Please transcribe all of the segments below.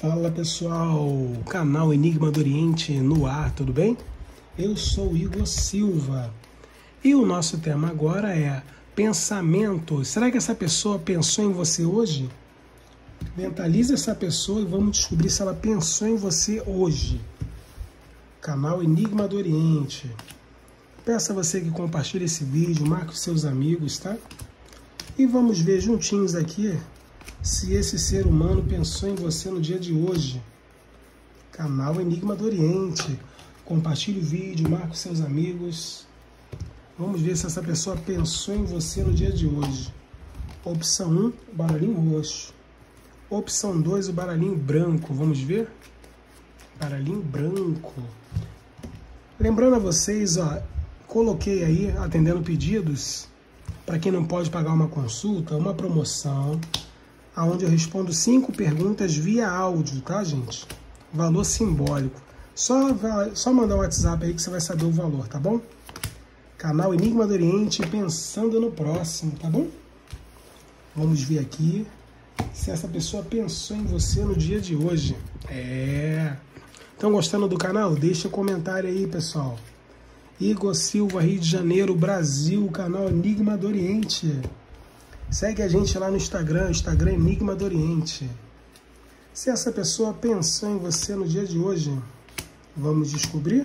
Fala pessoal, canal Enigma do Oriente no ar, tudo bem? Eu sou Igor Silva e o nosso tema agora é pensamento. Será que essa pessoa pensou em você hoje? Mentalize essa pessoa e vamos descobrir se ela pensou em você hoje. Canal Enigma do Oriente. Peço a você que compartilhe esse vídeo, marque os seus amigos, tá? E vamos ver juntinhos aqui se esse ser humano pensou em você no dia de hoje. Canal Enigma do Oriente. Compartilhe o vídeo, marque os seus amigos. Vamos ver se essa pessoa pensou em você no dia de hoje. Opção 1, o baralhinho roxo. Opção 2, o baralhinho branco. Vamos ver? Baralhinho branco. Lembrando a vocês, ó, coloquei aí, atendendo pedidos, para quem não pode pagar uma consulta, uma promoção, onde eu respondo 5 perguntas via áudio, tá, gente? Valor simbólico. Só mandar um WhatsApp aí que você vai saber o valor, tá bom? Canal Enigma do Oriente, pensando no próximo, tá bom? Vamos ver aqui se essa pessoa pensou em você no dia de hoje. Estão gostando do canal? Deixa um comentário aí, pessoal. Igor Silva, Rio de Janeiro, Brasil, canal Enigma do Oriente. Segue a gente lá no Instagram Enigma do Oriente. Se essa pessoa pensou em você no dia de hoje, vamos descobrir?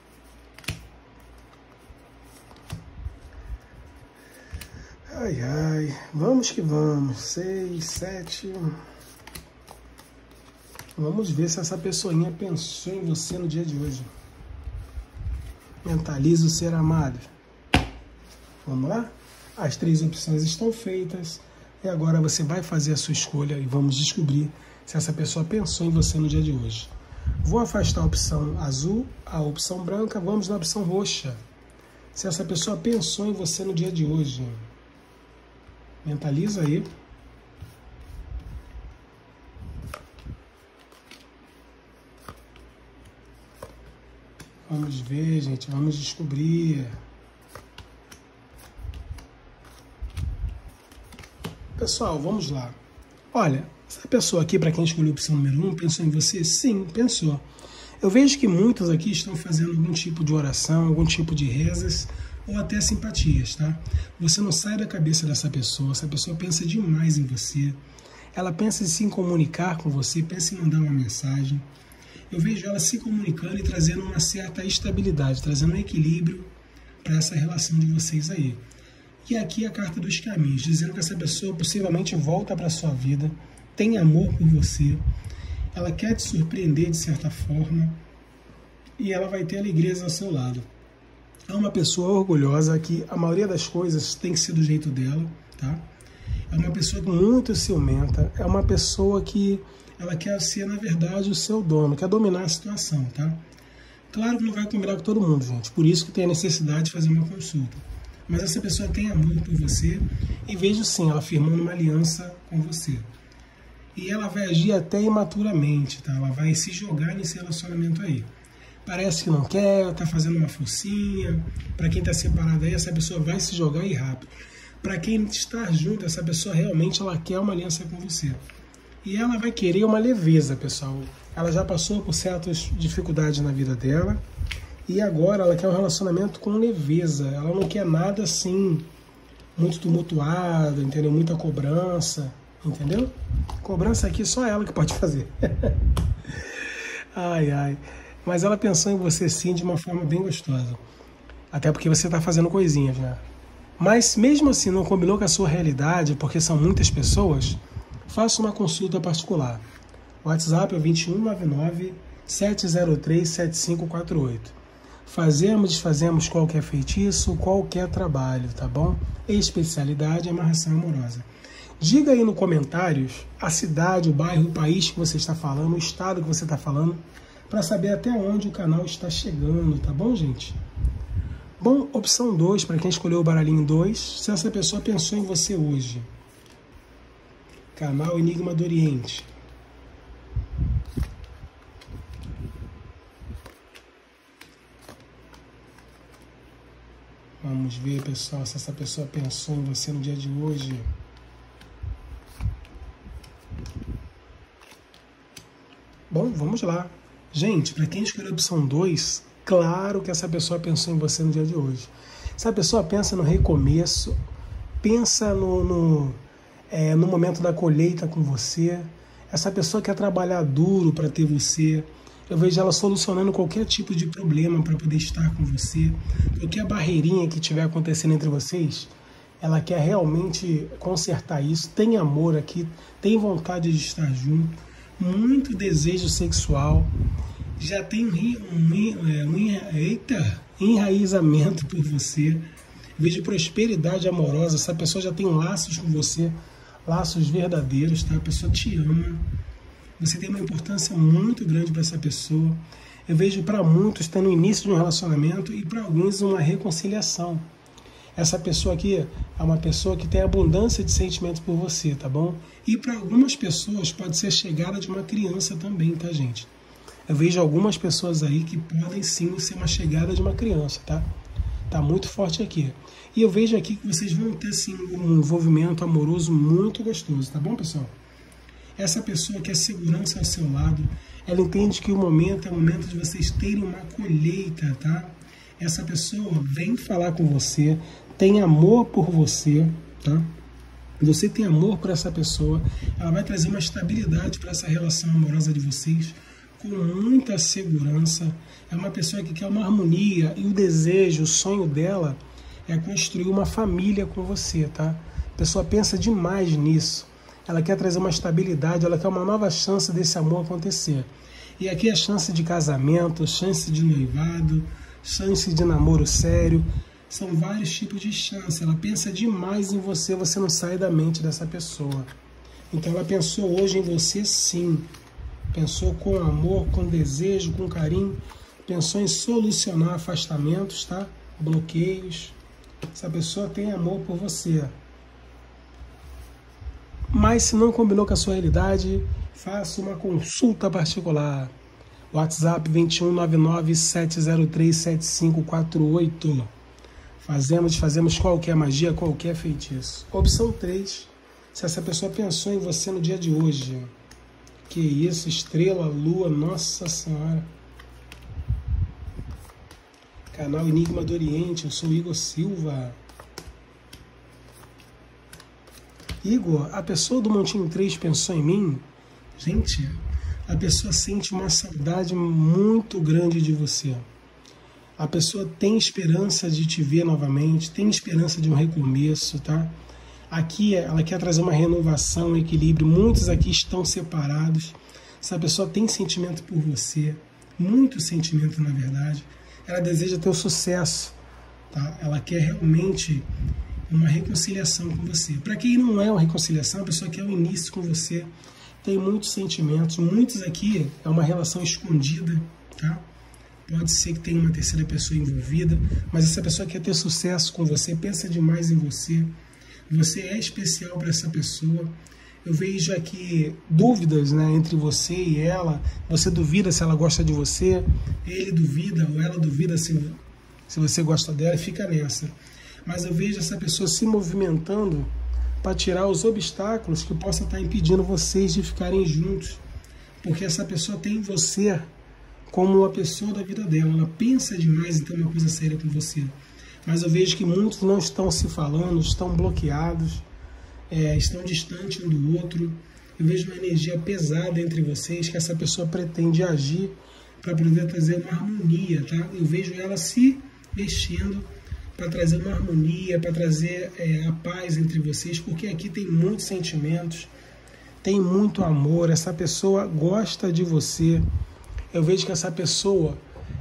Ai, ai, vamos que vamos. 6, 7. Vamos ver se essa pessoinha pensou em você no dia de hoje. Mentalize o ser amado. Vamos lá? As 3 opções estão feitas e agora você vai fazer a sua escolha e vamos descobrir se essa pessoa pensou em você no dia de hoje. Vou afastar a opção azul, a opção branca, vamos na opção roxa. Se essa pessoa pensou em você no dia de hoje. Mentaliza aí. Vamos ver, gente, vamos descobrir. Pessoal, vamos lá. Olha, essa pessoa aqui, para quem escolheu a opção número 1, pensou em você? Sim, pensou. Eu vejo que muitos aqui estão fazendo algum tipo de oração, algum tipo de rezas, ou até simpatias, tá? Você não sai da cabeça dessa pessoa, essa pessoa pensa demais em você, ela pensa em se comunicar com você, pensa em mandar uma mensagem. Eu vejo ela se comunicando e trazendo uma certa estabilidade, trazendo um equilíbrio para essa relação de vocês aí. E aqui a carta dos caminhos, dizendo que essa pessoa possivelmente volta para a sua vida, tem amor por você, ela quer te surpreender de certa forma e ela vai ter alegrias ao seu lado. É uma pessoa orgulhosa que a maioria das coisas tem que ser do jeito dela, tá? É uma pessoa muito ciumenta, é uma pessoa que ela quer ser, na verdade, o seu dono, quer dominar a situação, tá? Claro que não vai combinar com todo mundo, gente, por isso que tem a necessidade de fazer uma consulta. Mas essa pessoa tem amor por você e vejo sim ela firmando uma aliança com você. E ela vai agir até imaturamente, tá? Ela vai se jogar nesse relacionamento aí. Parece que não quer, tá fazendo uma forcinha. Para quem tá separado aí, essa pessoa vai se jogar aí rápido. Para quem está junto, essa pessoa realmente ela quer uma aliança com você. E ela vai querer uma leveza, pessoal. Ela já passou por certas dificuldades na vida dela. E agora ela quer um relacionamento com leveza. Ela não quer nada assim, muito tumultuado, entendeu? Muita cobrança, entendeu? Cobrança aqui só ela que pode fazer. Ai, ai. Mas ela pensou em você sim de uma forma bem gostosa. Até porque você está fazendo coisinhas, né? Mas mesmo assim não combinou com a sua realidade, porque são muitas pessoas, faça uma consulta particular. O WhatsApp é o 2199-703-7548. Fazemos, desfazemos qualquer feitiço, qualquer trabalho, tá bom? Especialidade é amarração amorosa. Diga aí no comentários a cidade, o bairro, o país que você está falando, o estado que você está falando, para saber até onde o canal está chegando, tá bom, gente? Bom, opção 2, para quem escolheu o baralhinho 2, se essa pessoa pensou em você hoje. Canal Enigma do Oriente. Vamos ver, pessoal, se essa pessoa pensou em você no dia de hoje. Bom, vamos lá. Gente, para quem escolheu a opção 2, claro que essa pessoa pensou em você no dia de hoje. Essa pessoa pensa no recomeço, pensa no momento da colheita com você. Essa pessoa quer trabalhar duro para ter você. Eu vejo ela solucionando qualquer tipo de problema para poder estar com você. Qualquer barreirinha que estiver acontecendo entre vocês, ela quer realmente consertar isso. Tem amor aqui, tem vontade de estar junto, muito desejo sexual. Já tem enraizamento por você. Vejo prosperidade amorosa. Essa pessoa já tem laços com você, laços verdadeiros, tá? A pessoa te ama. Você tem uma importância muito grande para essa pessoa. Eu vejo para muitos está no início de um relacionamento e para alguns uma reconciliação. Essa pessoa aqui é uma pessoa que tem abundância de sentimentos por você, tá bom? E para algumas pessoas pode ser a chegada de uma criança também, tá, gente? Eu vejo algumas pessoas aí que podem sim ser uma chegada de uma criança, tá? Tá muito forte aqui. E eu vejo aqui que vocês vão ter sim um envolvimento amoroso muito gostoso, tá bom, pessoal? Essa pessoa quer segurança ao seu lado, ela entende que o momento é o momento de vocês terem uma colheita, tá? Essa pessoa vem falar com você, tem amor por você, tá? Você tem amor por essa pessoa, ela vai trazer uma estabilidade para essa relação amorosa de vocês, com muita segurança. É uma pessoa que quer uma harmonia e o desejo, o sonho dela é construir uma família com você, tá? A pessoa pensa demais nisso. Ela quer trazer uma estabilidade, ela quer uma nova chance desse amor acontecer. E aqui é chance de casamento, chance de noivado, chance de namoro sério. São vários tipos de chance. Ela pensa demais em você, você não sai da mente dessa pessoa. Então ela pensou hoje em você sim. Pensou com amor, com desejo, com carinho. Pensou em solucionar afastamentos, tá? Bloqueios. Essa pessoa tem amor por você. Mas se não combinou com a sua realidade, faça uma consulta particular. WhatsApp 2199-703-7548. Fazemos qualquer magia, qualquer feitiço. Opção 3. Se essa pessoa pensou em você no dia de hoje. Que isso, estrela, lua, nossa senhora. Canal Enigma do Oriente, eu sou Igor Silva. Igor, a pessoa do Montinho 3 pensou em mim? Gente, a pessoa sente uma saudade muito grande de você. A pessoa tem esperança de te ver novamente, tem esperança de um recomeço, tá? Aqui ela quer trazer uma renovação, um equilíbrio. Muitos aqui estão separados. Essa pessoa tem sentimento por você, muito sentimento na verdade. Ela deseja ter o sucesso, tá? Ela quer realmente uma reconciliação com você. Para quem não é uma reconciliação, a pessoa quer um início com você. Tem muitos sentimentos. Muitos aqui é uma relação escondida, tá? Pode ser que tenha uma terceira pessoa envolvida, mas essa pessoa quer ter sucesso com você, pensa demais em você. Você é especial para essa pessoa. Eu vejo aqui dúvidas, né, entre você e ela. Você duvida se ela gosta de você, ele duvida ou ela duvida se você gosta dela e fica nessa. Mas eu vejo essa pessoa se movimentando para tirar os obstáculos que possam estar impedindo vocês de ficarem juntos. Porque essa pessoa tem você como uma pessoa da vida dela. Ela pensa demais em ter uma coisa séria com você. Mas eu vejo que muitos não estão se falando, estão bloqueados, estão distantes um do outro. Eu vejo uma energia pesada entre vocês que essa pessoa pretende agir para poder trazer uma harmonia, tá? Eu vejo ela se mexendo para trazer uma harmonia, para trazer a paz entre vocês, porque aqui tem muitos sentimentos, tem muito amor, essa pessoa gosta de você. Eu vejo que essa pessoa,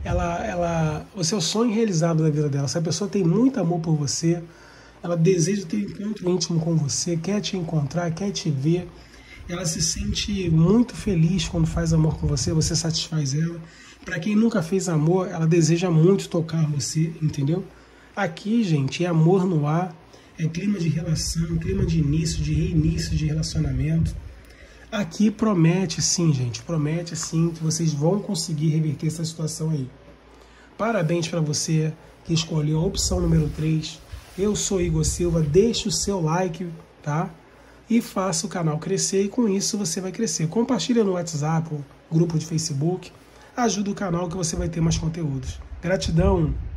você é o sonho realizado da vida dela. Essa pessoa tem muito amor por você, ela deseja ter um encontro íntimo com você, quer te encontrar, quer te ver. Ela se sente muito feliz quando faz amor com você, você satisfaz ela. Para quem nunca fez amor, ela deseja muito tocar você, entendeu? Aqui, gente, é amor no ar, é clima de relação, clima de início, de reinício de relacionamento. Aqui promete sim, gente, promete sim que vocês vão conseguir reverter essa situação aí. Parabéns para você que escolheu a opção número 3. Eu sou Igor Silva, deixe o seu like, tá? e faça o canal crescer, e com isso você vai crescer. Compartilha no WhatsApp, grupo de Facebook, ajuda o canal que você vai ter mais conteúdos. Gratidão!